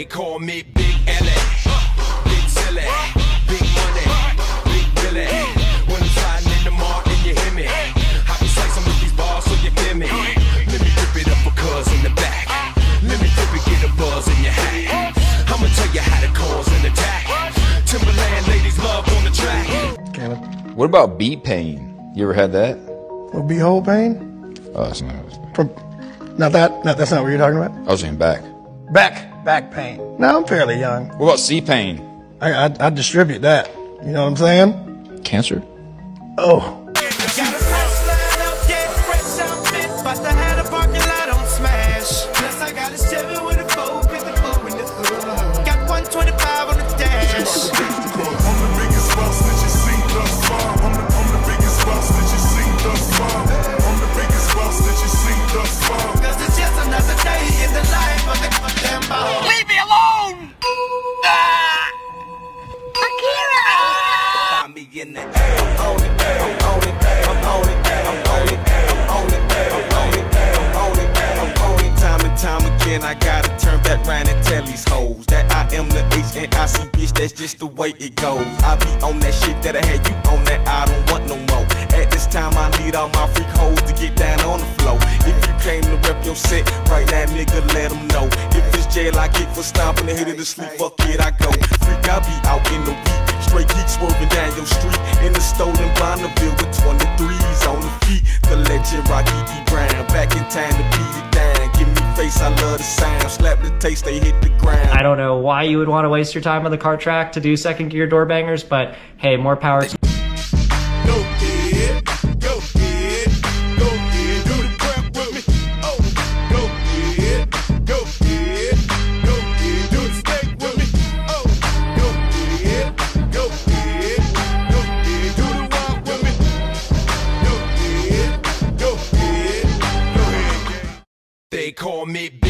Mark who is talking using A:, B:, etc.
A: call me Big L.A., Big Silly, Big Money, Big Billy. When I'm sliding in the mark and you hear me, I be slicing with these bars so you feel me. Let me rip it up for cuz in the back. Let me flip it, get a buzz in your hat. I'ma tell you how to cause an attack. Timberland ladies love on the track.
B: Caleb.
C: What about beat pain? You ever had that?
B: Well, beehole pain?
C: Oh, that's not.
B: That's not what you're talking about?
C: I was saying back.
B: Back pain. No, I'm fairly young.
C: What about C pain?
B: I distribute that. You know what I'm saying?
C: Cancer?
B: Oh.
A: I gotta turn back round and tell these hoes that I am the H-N-I-C bitch, that's just the way it goes. I be on that shit that I had you on that I don't want no more. At this time I need all my freak hoes to get down on the floor. If you came to rep your set right now, nigga, let them know. If it's jail I get for stomping the head of the sleep, fuck it, I go. Freak, I be out in the week, straight geek swerving down your street in the stolen Bonneville with 23s on the feet. The legend Rocky E. Brown, back in time to beat it down. Give me face, I love the sound. Slap the taste, they hit the ground.
D: I don't know why you would want to waste your time on the kart track to do second gear door bangers, but hey, more power to
A: Go ahead, go ahead, go ahead, do the crap with me. Oh, go ahead, go ahead, go ahead, do the steak with me. Oh, go ahead, go ahead, go ahead, do the walk with me. Go ahead, go ahead, go ahead. They call me